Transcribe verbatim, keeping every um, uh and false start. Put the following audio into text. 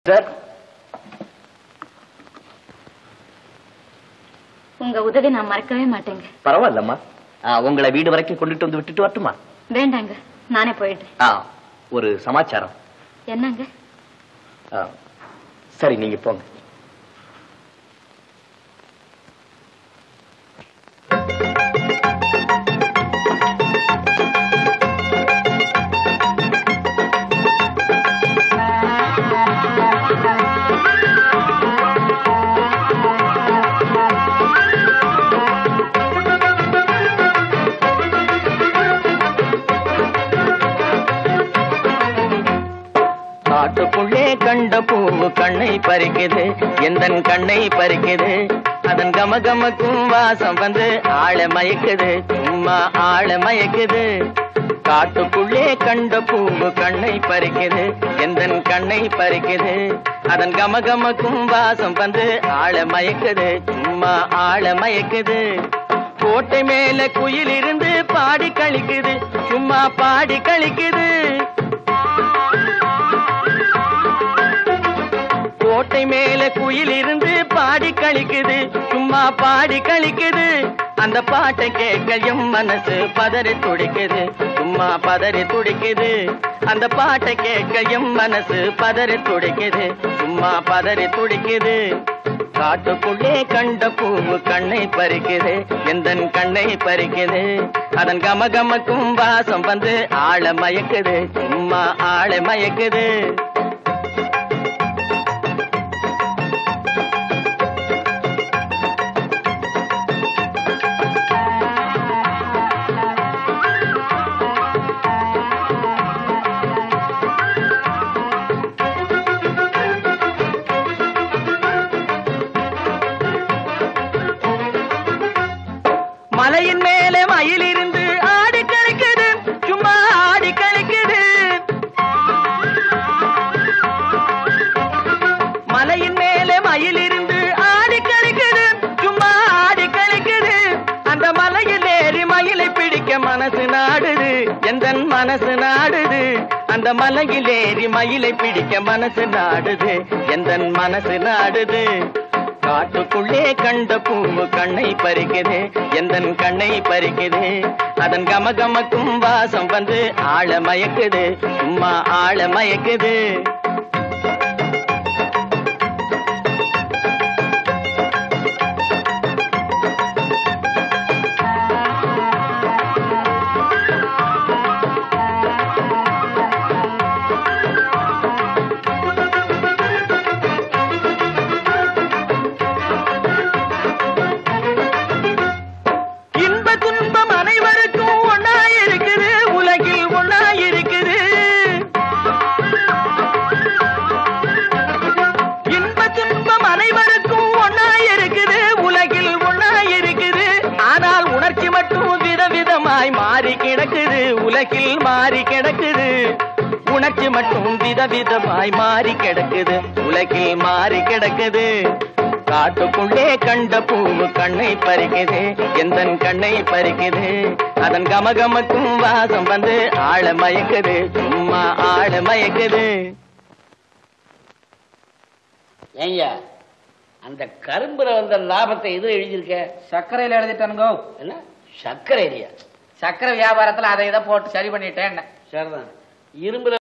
Sir, உங்க உதவி நான் மறக்கவே மாட்டேங்க. பரவாயில்லம்மா, உங்களை வீடு வரைக்கும் கொண்டுட்டு வந்து விட்டுட்டு வரட்டுமா? வேண்டாங்க, நானே போயிட்டேன். ஒரு சமாச்சாரம். என்னங்க? சரி, நீங்க போங்க. காட்டுக்குள்ளே கண்ட பூவு கண்ணை பறிக்குது, எந்தன் கண்ணை பறிக்குது. அதன் கமகமக்கும் வாசம் வந்து ஆள மயக்குது, சும்மா ஆள மயக்குது. காட்டுக்குள்ளே கண்ட பூவு கண்ணை பறிக்குது, எந்தன் கண்ணை பறிக்குது. அதன் கமகமக்கும் வாசம் வந்து ஆள மயக்குது, சும்மா ஆள மயக்குது. கோட்டை மேல குயில் இருந்து பாடி கழிக்குது, சும்மா பாடி கழிக்குது. கோட்டை மேல குயில் இருந்து பாடி கழிக்குது, சும்மா பாடி கழிக்குது. அந்த பாட்டை கேட்க எம் மனசு பதறி துடிக்குது, சும்மா பதறி துடிக்குது. அந்த பாட்டை கேட்க எம் மனசு பதறி துடிக்குது, சும்மா பதறி துடிக்குது. காட்டுக்குள்ளே கண்ட பூவு கண்ணை பறிக்குது, எந்தன் கண்ணை பறிக்குது. அதன் கமகமக்கும் வாசம் வந்து ஆள மயக்குது, சும்மா ஆள மயக்குது. மலையின் மேலே மயில் இருந்து ஆடி கழிக்குது, சும்மா ஆடி கழிக்குது. மலையின் மேலே மயில் இருந்து ஆடி கழிக்குது, சும்மா ஆடி கழிக்குது. அந்த மலையில் ஏறி மயிலை பிடிக்க மனசு நாடுது, எந்தன் மனசு நாடுது. அந்த மலையில் ஏறி மயிலை பிடிக்க மனசு நாடுது, எந்தன் மனசு நாடுது. காட்டுக்குள்ளே கண்ட பூவு கண்ணை பறிக்குது, எந்தன் கண்ணை பறிக்குது. அதன் கமகமக்கும் வாசம் வந்து ஆள மயக்குது, சும்மா ஆள மயக்குது. மாறி கிடக்குது, உலகில் மாறி கிடக்குது. உணர்ச்சி மட்டும் விதவிதமாய் மாறி கிடக்குது, உலகில் மாறி கிடக்குது. காட்டுக்குள்ளே கண்ட பூவு கண்ணை பறிக்குது, எந்தன் கண்ணை பறிக்குது. அதன் கமகமக்கும் வாசம் வந்து ஆள மயக்குது, சும்மா ஆள மயக்குது. ஏய்யா, அந்த கரும்புல வந்த லாபத்தை இது எழுதியிருக்க? சர்க்கரையில எழுதிட்டானுங்கோ. என்ன சர்க்கரை இல்லையா? சர்க்கரை வியாபாரத்துல அதை இதை போட்டு சரி பண்ணிட்டேன். சரிதான். இரும்புல